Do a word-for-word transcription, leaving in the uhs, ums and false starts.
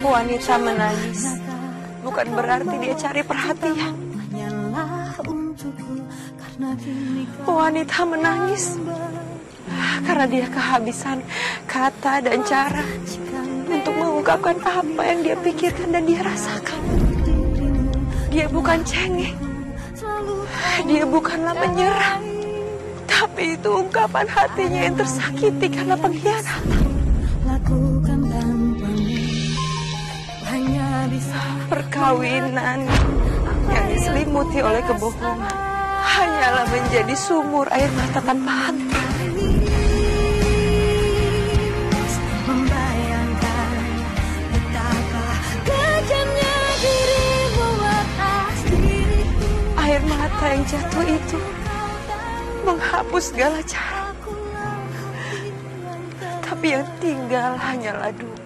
Wanita menangis bukan berarti dia cari perhatian. Wanita menangis karena dia kehabisan kata dan cara untuk mengungkapkan apa yang dia pikirkan dan dia rasakan. Dia bukan cengeng, dia bukanlah menyerah, tapi itu ungkapan hatinya yang tersakiti karena pengkhianatan. Perkawinan yang diselimuti oleh kebohongan hanyalah menjadi sumur air mata tanpa henti. Air mata yang jatuh itu menghapus segala cara, tapi yang tinggal hanyalah duka.